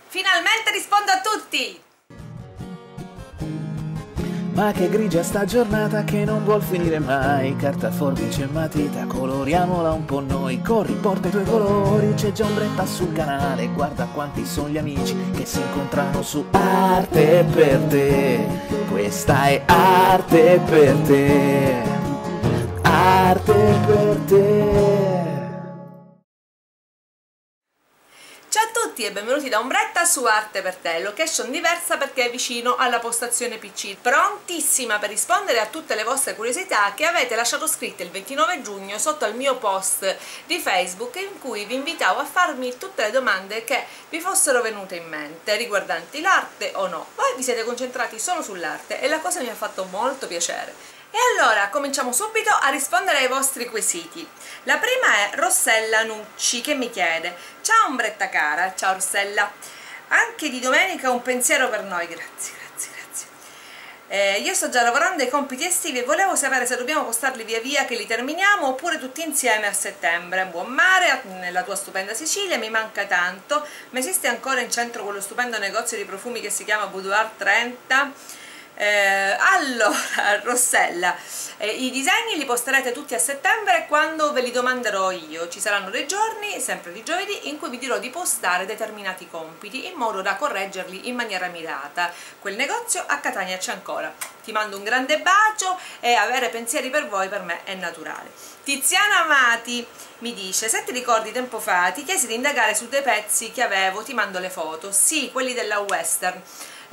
Finalmente rispondo a tutti! Ma che grigia sta giornata che non vuol finire mai. Carta, forbice e matita, coloriamola un po' noi. Corri, porta i tuoi colori, c'è già ombretta sul canale. Guarda quanti sono gli amici che si incontrano su Arte per te. Questa è Arte per te. Arte per te. Ciao a tutti e benvenuti da Ombretta su Arte per te, location diversa perché è vicino alla postazione PC, prontissima per rispondere a tutte le vostre curiosità che avete lasciato scritte il 29 giugno sotto al mio post di Facebook in cui vi invitavo a farmi tutte le domande che vi fossero venute in mente riguardanti l'arte o no. Voi vi siete concentrati solo sull'arte e la cosa mi ha fatto molto piacere. E allora cominciamo subito a rispondere ai vostri quesiti. La prima è Rossella Nucci che mi chiede: ciao Ombretta cara, ciao Rossella, anche di domenica un pensiero per noi, grazie. Io sto già lavorando ai compiti estivi e volevo sapere se dobbiamo postarli via via che li terminiamo oppure tutti insieme a settembre. Buon mare nella tua stupenda Sicilia, mi manca tanto, ma esiste ancora in centro quello stupendo negozio di profumi che si chiama Boudoir 30? Allora Rossella, i disegni li posterete tutti a settembre quando ve li domanderò io. Ci saranno dei giorni, sempre di giovedì, in cui vi dirò di postare determinati compiti in modo da correggerli in maniera mirata. Quel negozio a Catania c'è ancora. Ti mando un grande bacio e avere pensieri per voi per me è naturale. Tiziana Amati mi dice: se ti ricordi tempo fa ti chiesi di indagare su dei pezzi che avevo, ti mando le foto. Sì, quelli della Western.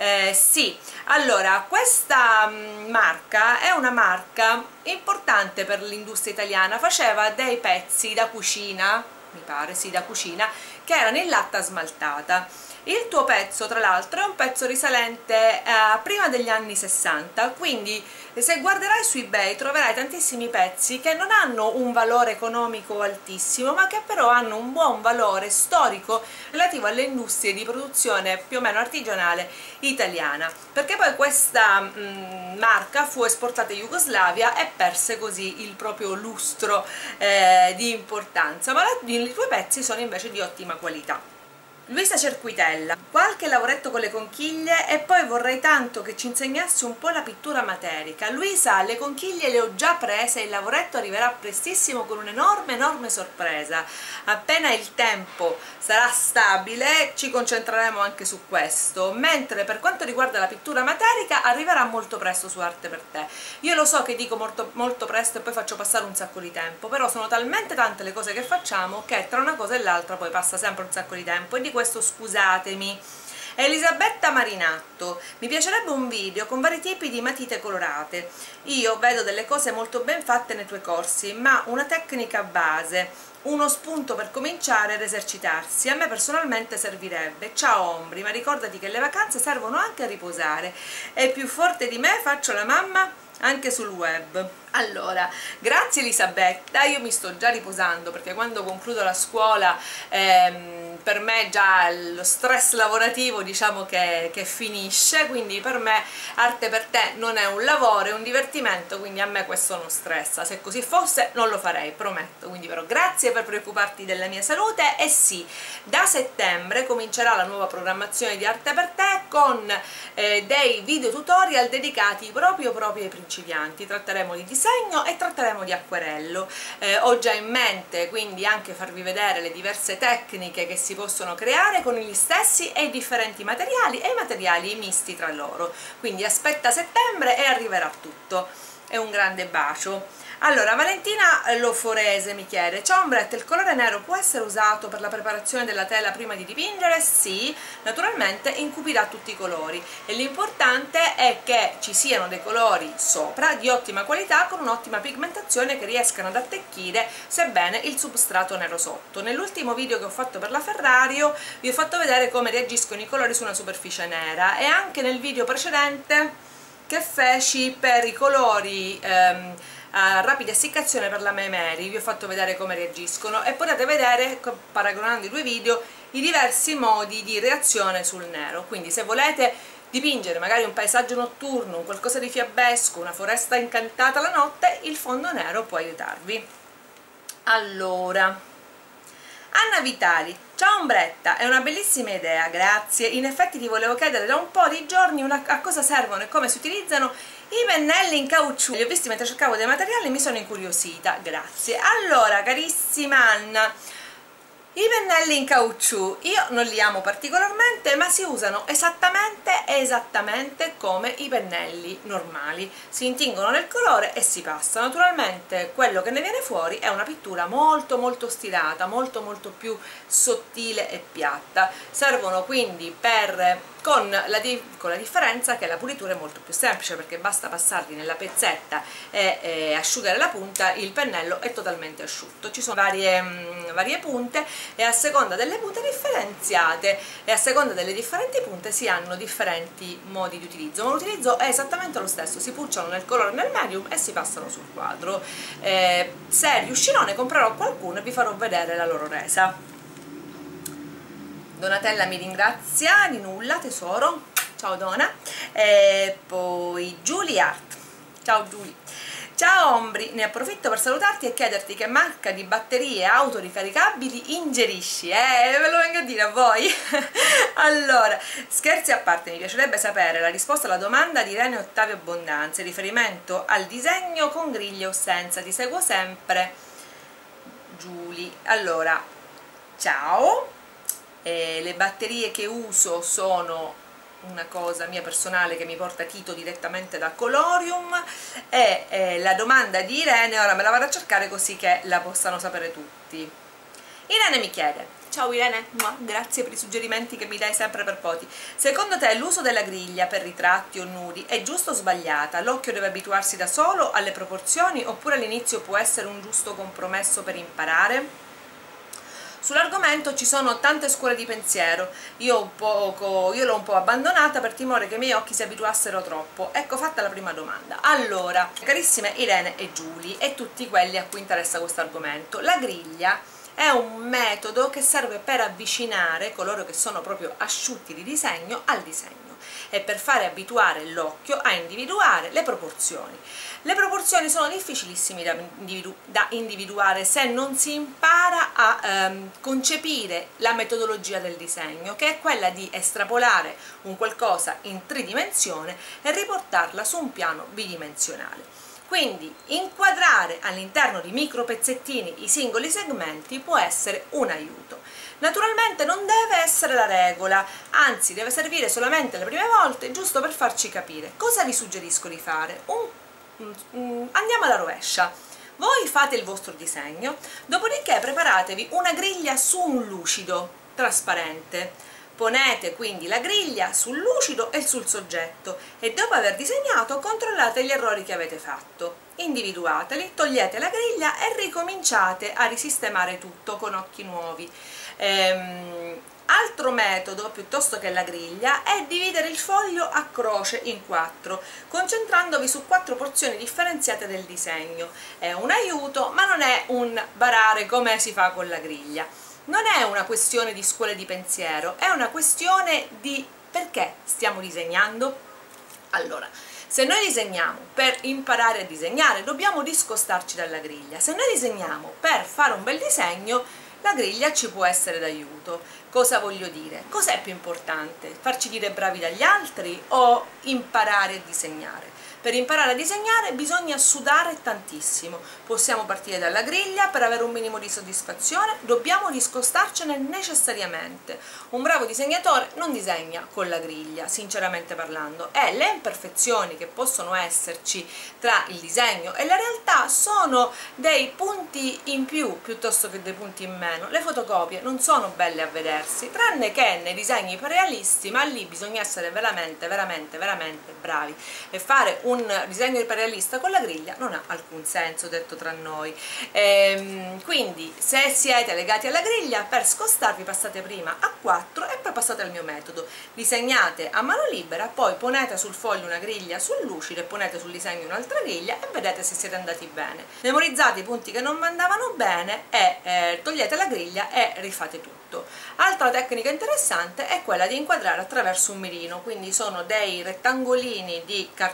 Sì, allora questa marca è una marca importante per l'industria italiana, faceva dei pezzi da cucina, mi pare, sì, da cucina, che erano in latta smaltata. Il tuo pezzo tra l'altro è un pezzo risalente a prima degli anni 60, quindi se guarderai su eBay troverai tantissimi pezzi che non hanno un valore economico altissimo, ma che però hanno un buon valore storico relativo alle industrie di produzione più o meno artigianale italiana, perché poi questa marca fu esportata in Jugoslavia e perse così il proprio lustro di importanza, ma i tuoi pezzi sono invece di ottima qualità. Luisa Cerquitella: qualche lavoretto con le conchiglie e poi vorrei tanto che ci insegnassi un po' la pittura materica. Luisa, le conchiglie le ho già prese, il lavoretto arriverà prestissimo con un'enorme sorpresa. Appena il tempo sarà stabile ci concentreremo anche su questo, mentre per quanto riguarda la pittura materica arriverà molto presto su Arte per te. Io lo so che dico molto presto e poi faccio passare un sacco di tempo, però sono talmente tante le cose che facciamo che tra una cosa e l'altra poi passa sempre un sacco di tempo e di questo scusatemi. Elisabetta Marinatto: mi piacerebbe un video con vari tipi di matite colorate. Io vedo delle cose molto ben fatte nei tuoi corsi, ma una tecnica base, uno spunto per cominciare ad esercitarsi, a me personalmente servirebbe. Ciao Ombri, ma ricordati che le vacanze servono anche a riposare e più forte di me faccio la mamma anche sul web. Allora, grazie Elisabetta, io mi sto già riposando perché quando concludo la scuola per me già lo stress lavorativo diciamo che finisce, quindi per me Arte per te non è un lavoro, è un divertimento, quindi a me questo non stressa. Se così fosse non lo farei, prometto. Quindi però grazie per preoccuparti della mia salute e sì, da settembre comincerà la nuova programmazione di Arte per te con dei video tutorial dedicati proprio ai principianti. Tratteremo di disegno e tratteremo di acquerello. Ho già in mente quindi anche farvi vedere le diverse tecniche che si possono creare con gli stessi e i differenti materiali e i materiali misti tra loro, quindi aspetta settembre e arriverà tutto. E un grande bacio. Allora, Valentina Loforese mi chiede: ciao Ombretta, il colore nero può essere usato per la preparazione della tela prima di dipingere? Sì, naturalmente incupirà tutti i colori e l'importante è che ci siano dei colori sopra di ottima qualità con un'ottima pigmentazione che riescano ad attecchire sebbene il substrato nero sotto. Nell'ultimo video che ho fatto per la Ferrario vi ho fatto vedere come reagiscono i colori su una superficie nera, e anche nel video precedente che feci per i colori a rapida essiccazione per la Memeri vi ho fatto vedere come reagiscono, e potete vedere, paragonando i due video, i diversi modi di reazione sul nero. Quindi se volete dipingere magari un paesaggio notturno, un qualcosa di fiabesco, una foresta incantata la notte, il fondo nero può aiutarvi. Allora, Anna Vitali: Ciao Ombretta, è una bellissima idea, grazie. In effetti ti volevo chiedere da un po' di giorni a cosa servono e come si utilizzano i pennelli in caucciù. Li ho visti mentre cercavo dei materiali e mi sono incuriosita, grazie. Allora, carissima Anna, i pennelli in caucciù io non li amo particolarmente, ma si usano esattamente come i pennelli normali, si intingono nel colore e si passa. Naturalmente quello che ne viene fuori è una pittura molto stilata, molto più sottile e piatta. Servono quindi con la differenza che la pulitura è molto più semplice, perché basta passarli nella pezzetta e asciugare la punta, il pennello è totalmente asciutto. Ci sono varie punte e a seconda delle punte differenziate e a seconda delle differenti punte si hanno differenti modi di utilizzo, ma l'utilizzo è esattamente lo stesso: si pucciano nel colore nel medium e si passano sul quadro. Se riuscirò ne comprerò qualcuno e vi farò vedere la loro resa. Donatella mi ringrazia, di nulla tesoro, ciao Dona. E poi Julie Art, ciao Julie. Ciao Ombri, ne approfitto per salutarti e chiederti che marca di batterie autoricaricabili ingerisci, ve lo vengo a dire a voi. Allora, scherzi a parte, mi piacerebbe sapere la risposta alla domanda di Irene Ottavio Abbondanza in riferimento al disegno con griglie o senza. Ti seguo sempre, Julie. Allora, ciao. Le batterie che uso sono una cosa mia personale che mi porta Tito direttamente da Colorium, e la domanda di Irene ora me la vado a cercare così che la possano sapere tutti. Irene mi chiede: ciao Irene, grazie per i suggerimenti che mi dai sempre per poti. Secondo te l'uso della griglia per ritratti o nudi è giusto o sbagliata? L'occhio deve abituarsi da solo alle proporzioni oppure all'inizio può essere un giusto compromesso per imparare? Sull'argomento ci sono tante scuole di pensiero, io l'ho un po' abbandonata per timore che i miei occhi si abituassero troppo. Ecco fatta la prima domanda. Allora, carissime Irene e Giulia e tutti quelli a cui interessa questo argomento, la griglia è un metodo che serve per avvicinare coloro che sono proprio asciutti di disegno al disegno e per fare abituare l'occhio a individuare le proporzioni. Le proporzioni sono difficilissimi da individuare se non si impara a concepire la metodologia del disegno, che è quella di estrapolare un qualcosa in tridimensione e riportarla su un piano bidimensionale. Quindi inquadrare all'interno di micro pezzettini i singoli segmenti può essere un aiuto. Naturalmente non deve essere la regola, anzi deve servire solamente le prime volte, giusto per farci capire. Cosa vi suggerisco di fare? Andiamo alla rovescia. Voi fate il vostro disegno, dopodiché preparatevi una griglia su un lucido trasparente. Ponete quindi la griglia sul lucido e sul soggetto e dopo aver disegnato controllate gli errori che avete fatto, individuateli, togliete la griglia e ricominciate a risistemare tutto con occhi nuovi. Altro metodo, piuttosto che la griglia, è dividere il foglio a croce in 4, concentrandovi su 4 porzioni differenziate del disegno. È un aiuto, ma non è un barare come si fa con la griglia. Non è una questione di scuole di pensiero, è una questione di perché stiamo disegnando. Allora, se noi disegniamo per imparare a disegnare, dobbiamo discostarci dalla griglia. Se noi disegniamo per fare un bel disegno, la griglia ci può essere d'aiuto. Cosa voglio dire? Cos'è più importante? Farci dire bravi dagli altri o imparare a disegnare? Per imparare a disegnare bisogna sudare tantissimo. Possiamo partire dalla griglia per avere un minimo di soddisfazione, dobbiamo discostarcene necessariamente. Un bravo disegnatore non disegna con la griglia, sinceramente parlando, e le imperfezioni che possono esserci tra il disegno e la realtà sono dei punti in più piuttosto che dei punti in meno. Le fotocopie non sono belle a vedersi, tranne che nei disegni iperrealisti, ma lì bisogna essere veramente bravi e fare un disegno iperrealista con la griglia non ha alcun senso, detto tra noi. Quindi se siete legati alla griglia, per scostarvi passate prima a 4 e poi passate al mio metodo, disegnate a mano libera, poi ponete sul foglio una griglia sul lucido e ponete sul disegno un'altra griglia e vedete se siete andati bene. Memorizzate i punti che non andavano bene e togliete la griglia e rifate tutto. Altra tecnica interessante è quella di inquadrare attraverso un mirino, quindi sono dei rettangolini di cartone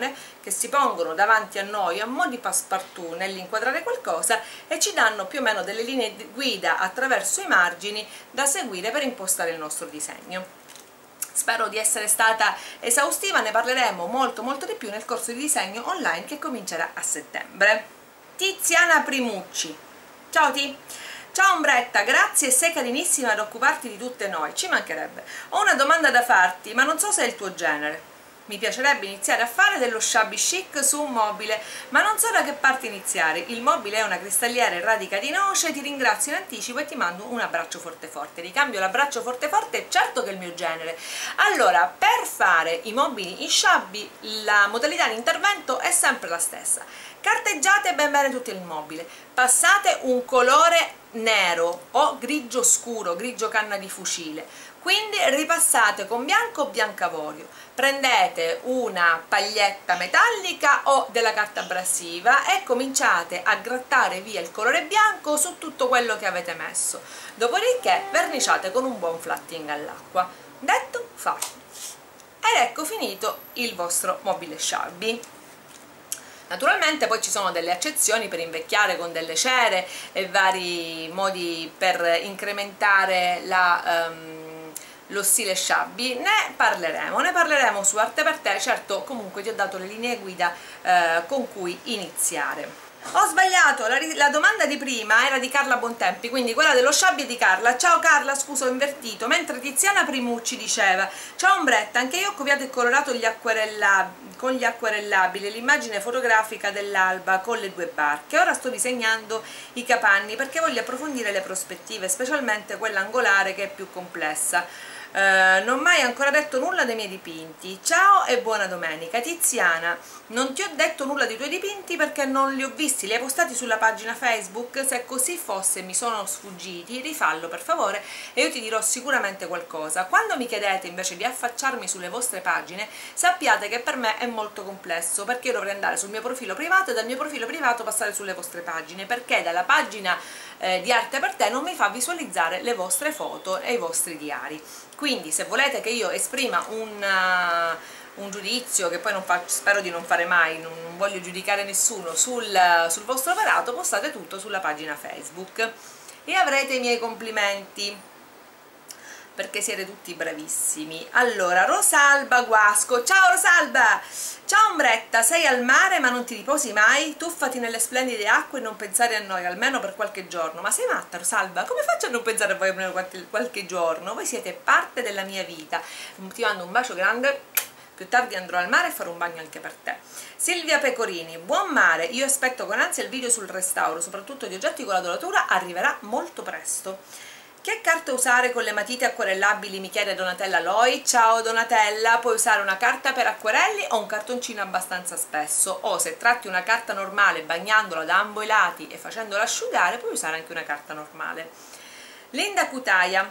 digitale che si pongono davanti a noi a mo' di passepartout nell'inquadrare qualcosa e ci danno più o meno delle linee guida attraverso i margini da seguire per impostare il nostro disegno. Spero di essere stata esaustiva, ne parleremo molto di più nel corso di disegno online che comincerà a settembre. Tiziana Primucci, ciao Ti! Ciao Ombretta, grazie, sei carinissima ad occuparti di tutte noi, ci mancherebbe. Ho una domanda da farti, ma non so se è il tuo genere. Mi piacerebbe iniziare a fare dello shabby chic su un mobile, ma non so da che parte iniziare. Il mobile è una cristalliera in radica di noce, ti ringrazio in anticipo e ti mando un abbraccio forte forte. Ricambio l'abbraccio forte forte, certo che è il mio genere. Allora, per fare i mobili in shabby la modalità di intervento è sempre la stessa. Carteggiate ben bene tutto il mobile, passate un colore nero o grigio scuro, grigio canna di fucile, quindi ripassate con bianco o biancavorio, prendete una paglietta metallica o della carta abrasiva e cominciate a grattare via il colore bianco su tutto quello che avete messo, dopodiché verniciate con un buon flatting all'acqua. Detto, fatto. Ed ecco finito il vostro mobile shabby. Naturalmente poi ci sono delle accezioni per invecchiare con delle cere e vari modi per incrementare lo stile shabby. Ne parleremo su Arte per Te. Certo, comunque ti ho dato le linee guida con cui iniziare. Ho sbagliato, la domanda di prima era di Carla Bontempi, quindi quella dello shabby di Carla. Ciao Carla, scusa, ho invertito. Mentre Tiziana Primucci diceva: ciao Ombretta, anche io ho copiato e colorato con gli acquerellabili l'immagine fotografica dell'alba con le due barche. Ora sto disegnando i capanni perché voglio approfondire le prospettive, specialmente quella angolare che è più complessa. Non ho mai ancora detto nulla dei miei dipinti. Ciao e buona domenica. Tiziana, non ti ho detto nulla dei tuoi dipinti perché non li ho visti, li hai postati sulla pagina Facebook. Se così fosse, mi sono sfuggiti, rifallo per favore e io ti dirò sicuramente qualcosa. Quando mi chiedete invece di affacciarmi sulle vostre pagine, sappiate che per me è molto complesso, perché io dovrei andare sul mio profilo privato e dal mio profilo privato passare sulle vostre pagine, perché dalla pagina di Arte per Te non mi fa visualizzare le vostre foto e i vostri diari. Quindi se volete che io esprima un giudizio, che poi spero di non fare mai, non voglio giudicare nessuno sul vostro operato, postate tutto sulla pagina Facebook e avrete i miei complimenti, perché siete tutti bravissimi. Allora, Rosalba Guasco, ciao Rosalba! Ciao Ombretta, sei al mare ma non ti riposi mai? Tuffati nelle splendide acque e non pensare a noi, almeno per qualche giorno. Ma sei matta Rosalba? Come faccio a non pensare a voi almeno qualche giorno? Voi siete parte della mia vita. Ti mando un bacio grande, più tardi andrò al mare e farò un bagno anche per te. Silvia Pecorini, buon mare, io aspetto con ansia il video sul restauro, soprattutto di oggetti con la doratura, arriverà molto presto. Che carta usare con le matite acquerellabili, mi chiede Donatella Loi. Ciao Donatella, puoi usare una carta per acquerelli o un cartoncino abbastanza spesso, o se tratti una carta normale bagnandola da ambo i lati e facendola asciugare puoi usare anche una carta normale. Linda Cutaia,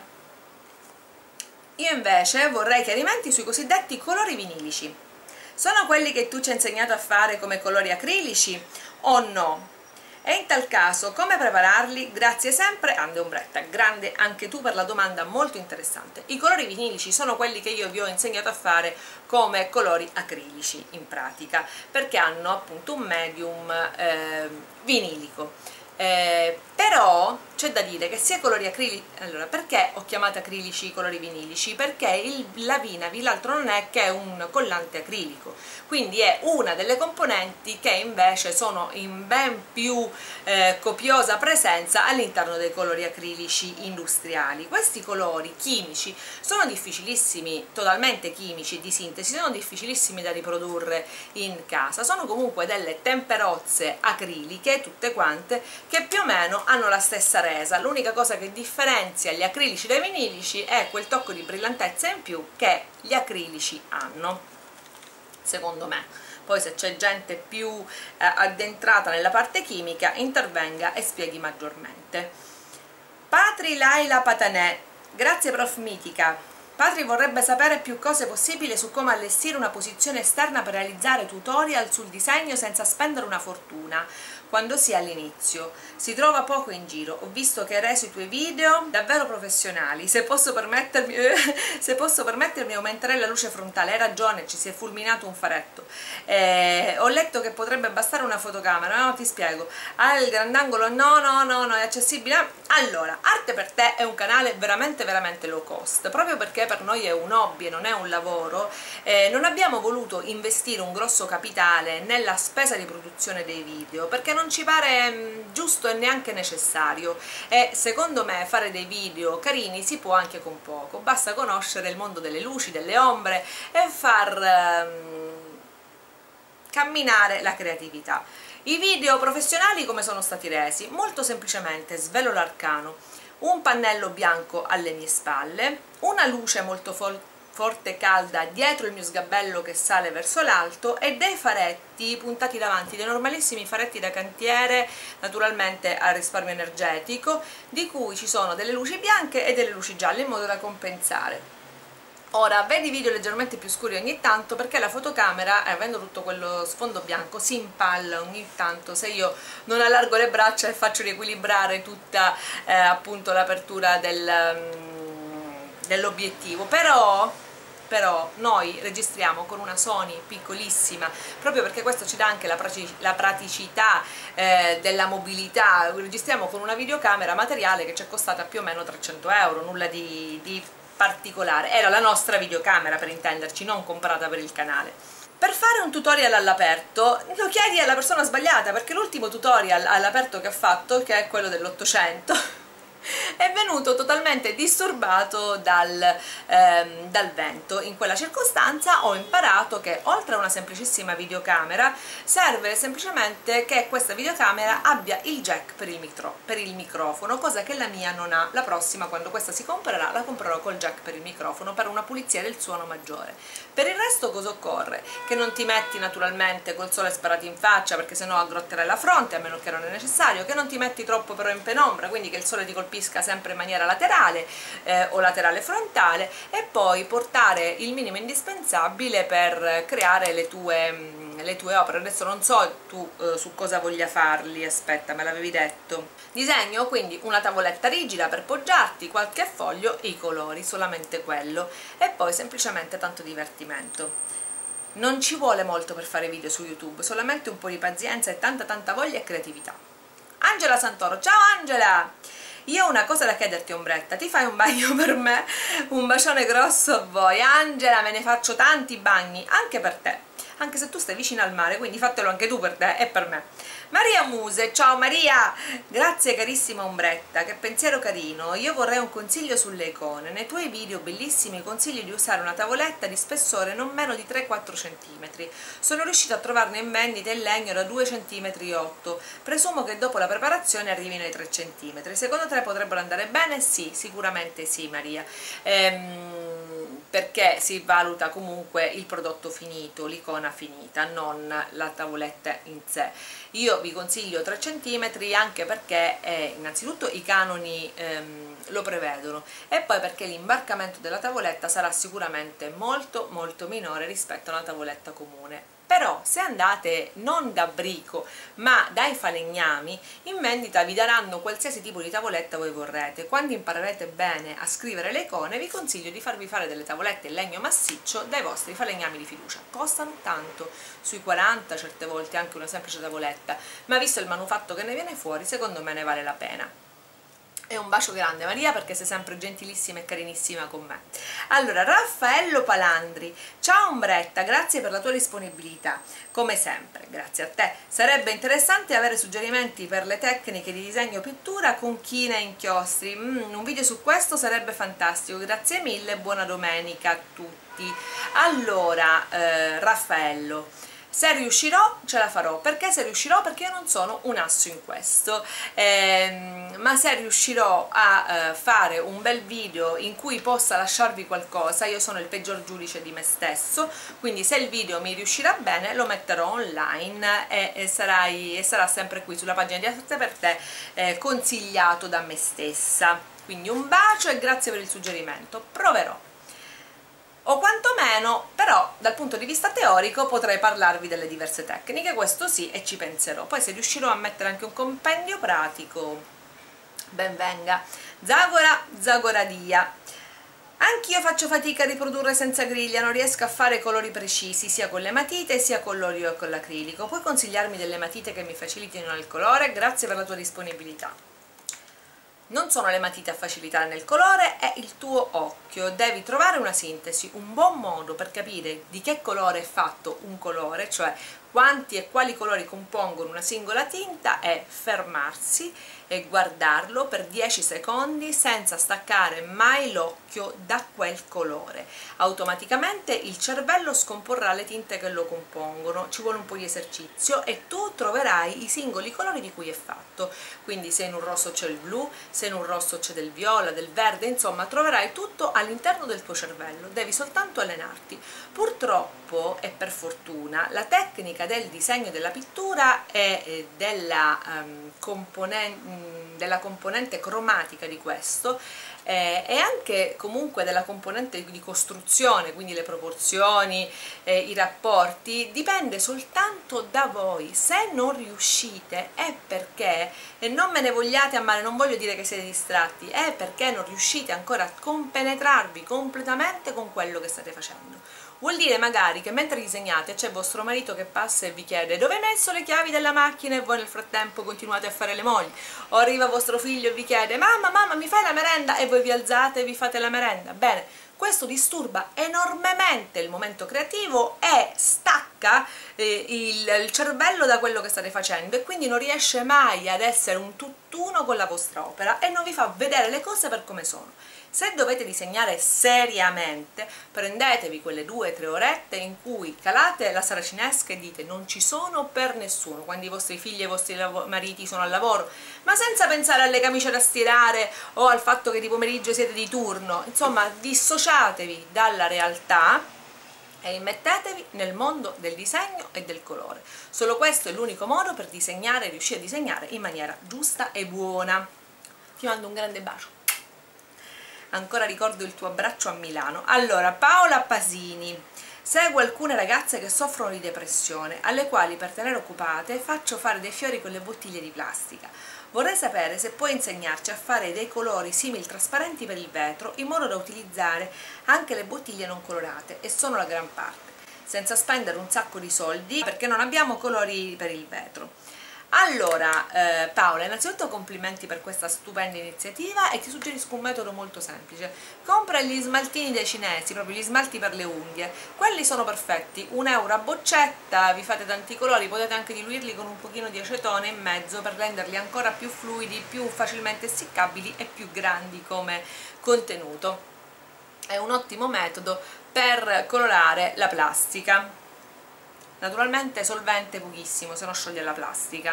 io invece vorrei chiarimenti sui cosiddetti colori vinilici. Sono quelli che tu ci hai insegnato a fare come colori acrilici o no? E in tal caso come prepararli? Grazie sempre, grande Ombretta, grande anche tu per la domanda molto interessante. I colori vinilici sono quelli che io vi ho insegnato a fare come colori acrilici in pratica, perché hanno appunto un medium vinilico. Però c'è da dire che sia i colori acrilici, allora perché ho chiamato acrilici i colori vinilici? Perché la Vinavil altro non è che un collante acrilico, quindi è una delle componenti che invece sono in ben più copiosa presenza all'interno dei colori acrilici industriali. Questi colori chimici sono difficilissimi, totalmente chimici di sintesi, sono difficilissimi da riprodurre in casa, sono comunque delle temperozze acriliche tutte quante che più o meno hanno la stessa resa. L'unica cosa che differenzia gli acrilici dai vinilici è quel tocco di brillantezza in più che gli acrilici hanno, secondo me. Poi se c'è gente più addentrata nella parte chimica intervenga e spieghi maggiormente. Patri Laila Patanè, grazie prof Mitica. Patri vorrebbe sapere più cose possibili su come allestire una posizione esterna per realizzare tutorial sul disegno senza spendere una fortuna quando si è all'inizio. Si trova poco in giro. Ho visto che hai reso i tuoi video davvero professionali. Se posso permettermi aumenterei la luce frontale. Hai ragione, ci si è fulminato un faretto. Ho letto che potrebbe bastare una fotocamera. No, ti spiego. Ah, il grandangolo no, è accessibile. Allora, Arte per te è un canale veramente low cost, proprio perché per noi è un hobby e non è un lavoro. Non abbiamo voluto investire un grosso capitale nella spesa di produzione dei video perché non ci pare giusto e neanche necessario, e secondo me fare dei video carini si può anche con poco, basta conoscere il mondo delle luci, delle ombre e far camminare la creatività. I video professionali come sono stati resi? Molto semplicemente, svelo l'arcano: un pannello bianco alle mie spalle, una luce molto forte e calda dietro il mio sgabello che sale verso l'alto e dei faretti puntati davanti, dei normalissimi faretti da cantiere, naturalmente a risparmio energetico, di cui ci sono delle luci bianche e delle luci gialle in modo da compensare. Ora, vedi video leggermente più scuri ogni tanto perché la fotocamera, avendo tutto quello sfondo bianco, si impalla ogni tanto se io non allargo le braccia e faccio riequilibrare tutta appunto l'apertura dell'obiettivo. Però noi registriamo con una Sony piccolissima, proprio perché questo ci dà anche la praticità della mobilità. Registriamo con una videocamera materiale che ci è costata più o meno 300 euro, nulla di particolare. Era la nostra videocamera, per intenderci, non comprata per il canale. Per fare un tutorial all'aperto lo chiedi alla persona sbagliata, perché l'ultimo tutorial all'aperto che ho fatto, che è quello dell'800, è venuto totalmente disturbato dal vento. In quella circostanza ho imparato che oltre a una semplicissima videocamera serve semplicemente che questa videocamera abbia il jack per il microfono, cosa che la mia non ha. La prossima, quando questa si comprerà, la comprerò col jack per il microfono per una pulizia del suono maggiore. Per il resto cosa occorre? Che non ti metti naturalmente col sole sparato in faccia, perché sennò aggrotterai la fronte, a meno che non è necessario, che non ti metti troppo però in penombra, quindi che il sole ti colpisca sempre in maniera laterale o laterale frontale, e poi portare il minimo indispensabile per creare le tue opere. Adesso non so tu su cosa voglia farli, aspetta, me l'avevi detto. Disegno quindi una tavoletta rigida per poggiarti, qualche foglio e i colori, solamente quello, e poi semplicemente tanto divertimento. Non ci vuole molto per fare video su YouTube, solamente un po' di pazienza e tanta voglia e creatività. Angela Santoro, ciao Angela! Io ho una cosa da chiederti, ombretta, ti fai un bagno per me? Un bacione grosso a voi. Angela, me ne faccio tanti bagni, anche per te, anche se tu stai vicino al mare, quindi fatelo anche tu per te e per me. Maria Muse, ciao Maria, grazie carissima ombretta, che pensiero carino. Io vorrei un consiglio sulle icone. Nei tuoi video bellissimi consigli di usare una tavoletta di spessore non meno di 3-4 cm. Sono riuscita a trovarne in vendita in legno da 2,8 cm. Presumo che dopo la preparazione arrivino ai 3 cm. Secondo te potrebbero andare bene? Sì, sicuramente sì Maria. Perché si valuta comunque il prodotto finito, l'icona finita, non la tavoletta in sé. Io vi consiglio 3 cm anche perché innanzitutto i canoni lo prevedono, e poi perché l'imbarcamento della tavoletta sarà sicuramente molto minore rispetto a una tavoletta comune. Però se andate non da Brico ma dai falegnami, in vendita vi daranno qualsiasi tipo di tavoletta voi vorrete. Quando imparerete bene a scrivere le icone vi consiglio di farvi fare delle tavolette in legno massiccio dai vostri falegnami di fiducia. Costano tanto, sui 40 certe volte anche una semplice tavoletta, ma visto il manufatto che ne viene fuori secondo me ne vale la pena. E un bacio grande Maria, perché sei sempre gentilissima e carinissima con me. Allora, Raffaello Palandri, ciao ombretta, grazie per la tua disponibilità, come sempre, grazie a te. Sarebbe interessante avere suggerimenti per le tecniche di disegno pittura con chine e inchiostri. Un video su questo sarebbe fantastico, grazie mille, buona domenica a tutti. Allora, Raffaello, se riuscirò ce la farò. Perché se riuscirò? Perché io non sono un asso in questo, ma se riuscirò a fare un bel video in cui possa lasciarvi qualcosa, io sono il peggior giudice di me stesso, quindi se il video mi riuscirà bene lo metterò online e sarà sempre qui sulla pagina di Arte per te, consigliato da me stessa. Quindi un bacio e grazie per il suggerimento, proverò. meno, però dal punto di vista teorico potrei parlarvi delle diverse tecniche, questo sì, e ci penserò. Poi se riuscirò a mettere anche un compendio pratico, ben venga. Zagora, zagoradia. Anch'io faccio fatica a riprodurre senza griglia, non riesco a fare colori precisi sia con le matite sia con l'olio e con l'acrilico. Puoi consigliarmi delle matite che mi facilitino il colore? Grazie per la tua disponibilità. Non sono le matite a facilitare nel colore, è il tuo occhio. Devi trovare una sintesi, un buon modo per capire di che colore è fatto un colore, cioè quanti e quali colori compongono una singola tinta, è fermarsi e guardarlo per 10 secondi senza staccare mai l'occhio da quel colore. Automaticamente il cervello scomporrà le tinte che lo compongono, ci vuole un po' di esercizio e tu troverai i singoli colori di cui è fatto. Quindi se in un rosso c'è il blu, se in un rosso c'è del viola, del verde, insomma troverai tutto all'interno del tuo cervello, devi soltanto allenarti. Purtroppo e per fortuna la tecnica del disegno e della pittura e della componente cromatica di questo e anche comunque della componente di costruzione, quindi le proporzioni, i rapporti, dipende soltanto da voi. Se non riuscite è perché, e non me ne vogliate a male, non voglio dire che siete distratti, è perché non riuscite ancora a compenetrarvi completamente con quello che state facendo. Vuol dire magari che mentre disegnate c'è vostro marito che passa e vi chiede dove hai messo le chiavi della macchina e voi nel frattempo continuate a fare le mogli, o arriva vostro figlio e vi chiede mamma mi fai la merenda, e voi vi alzate e vi fate la merenda. Bene, questo disturba enormemente il momento creativo e stacca il cervello da quello che state facendo, e quindi non riesce mai ad essere un tutt'uno con la vostra opera e non vi fa vedere le cose per come sono. Se dovete disegnare seriamente, prendetevi quelle 2 o 3 orette in cui calate la saracinesca e dite non ci sono per nessuno, quando i vostri figli e i vostri mariti sono al lavoro, ma senza pensare alle camicie da stirare o al fatto che di pomeriggio siete di turno. Insomma, dissociatevi dalla realtà e immettetevi nel mondo del disegno e del colore. Solo questo è l'unico modo per disegnare, riuscire a disegnare in maniera giusta e buona. Ti mando un grande bacio. Ancora ricordo il tuo abbraccio a Milano. Allora, Paola Pasini: seguo alcune ragazze che soffrono di depressione, alle quali per tenere occupate faccio fare dei fiori con le bottiglie di plastica. Vorrei sapere se puoi insegnarci a fare dei colori simili trasparenti per il vetro, in modo da utilizzare anche le bottiglie non colorate, e sono la gran parte, senza spendere un sacco di soldi, perché non abbiamo colori per il vetro. Allora Paola, innanzitutto complimenti per questa stupenda iniziativa e ti suggerisco un metodo molto semplice: compra gli smaltini dei cinesi, proprio gli smalti per le unghie, quelli sono perfetti, €1 a boccetta, vi fate tanti colori, potete anche diluirli con un pochino di acetone in mezzo per renderli ancora più fluidi, più facilmente essiccabili e più grandi come contenuto. È un ottimo metodo per colorare la plastica. Naturalmente solvente pochissimo, se no scioglie la plastica.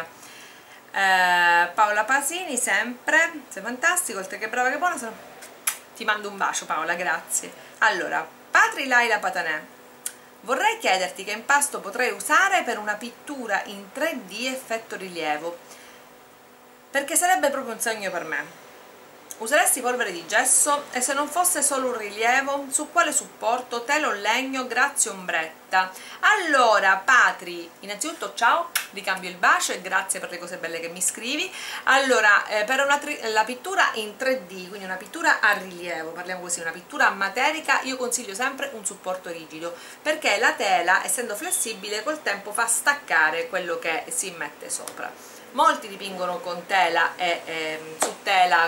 Paola Pasini, sempre, sei fantastico, oltre che brava che buona, ti mando un bacio Paola, grazie. Allora, Patri Laila Patanè: vorrei chiederti che impasto potrei usare per una pittura in 3D effetto rilievo, perché sarebbe proprio un sogno per me. Useresti polvere di gesso? E se non fosse solo un rilievo, su quale supporto? Tela o legno? Grazie ombretta. Allora Patri, innanzitutto ciao, ricambio il bacio e grazie per le cose belle che mi scrivi. Allora, per la pittura in 3D, quindi una pittura a rilievo, parliamo così, una pittura materica, io consiglio sempre un supporto rigido, perché la tela, essendo flessibile, col tempo fa staccare quello che si mette sopra. Molti dipingono con tela e su tela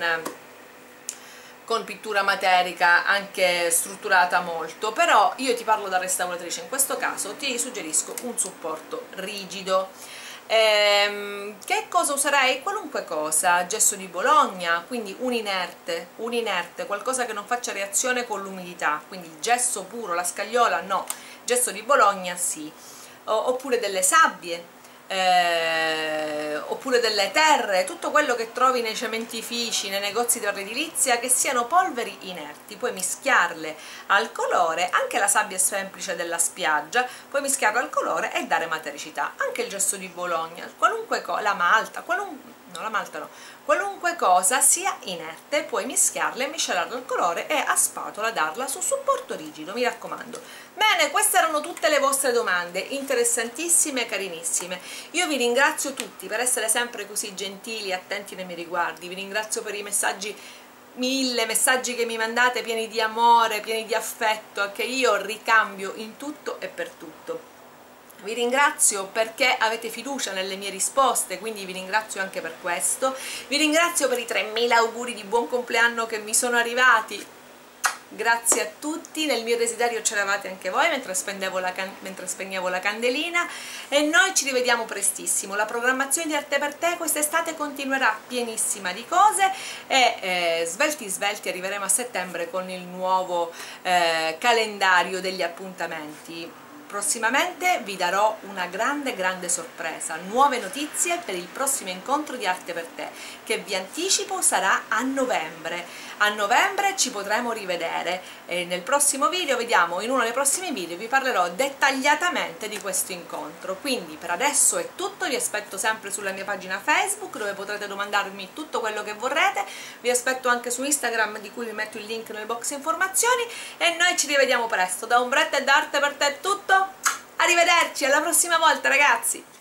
con pittura materica anche strutturata molto, però io ti parlo da restauratrice, in questo caso ti suggerisco un supporto rigido. Che cosa userei? Qualunque cosa, gesso di Bologna, quindi un inerte, qualcosa che non faccia reazione con l'umidità, quindi gesso puro, la scagliola no, gesso di Bologna sì, oppure delle sabbie, oppure delle terre, tutto quello che trovi nei cementifici, nei negozi di edilizia, che siano polveri inerti. Puoi mischiarle al colore, anche la sabbia semplice della spiaggia, puoi mischiarla al colore e dare matericità. Anche il gesso di Bologna, qualunque cosa, la malta, no, la malta no, qualunque cosa sia inerte puoi mischiarla e miscelarla al colore e a spatola darla su supporto rigido, mi raccomando. Bene, queste erano tutte le vostre domande, interessantissime e carinissime. Io vi ringrazio tutti per essere sempre così gentili e attenti nei miei riguardi, vi ringrazio per i messaggi, 1000 messaggi che mi mandate pieni di amore, pieni di affetto, che io ricambio in tutto e per tutto. Vi ringrazio perché avete fiducia nelle mie risposte, quindi vi ringrazio anche per questo. Vi ringrazio per i 3000 auguri di buon compleanno che mi sono arrivati. Grazie a tutti, nel mio desiderio c'eravate anche voi mentre spegnevo la candelina, e noi ci rivediamo prestissimo. La programmazione di Arte per Te quest'estate continuerà pienissima di cose e svelti arriveremo a settembre con il nuovo calendario degli appuntamenti. Prossimamente vi darò una grande sorpresa, nuove notizie per il prossimo incontro di Arte per Te, che vi anticipo sarà a novembre. A novembre ci potremo rivedere e nel prossimo video, vediamo, in uno dei prossimi video vi parlerò dettagliatamente di questo incontro. Quindi per adesso è tutto, vi aspetto sempre sulla mia pagina Facebook dove potrete domandarmi tutto quello che vorrete, vi aspetto anche su Instagram di cui vi metto il link nel box informazioni e noi ci rivediamo presto. Da Ombretta e da Arte per Te è tutto, arrivederci, alla prossima volta ragazzi!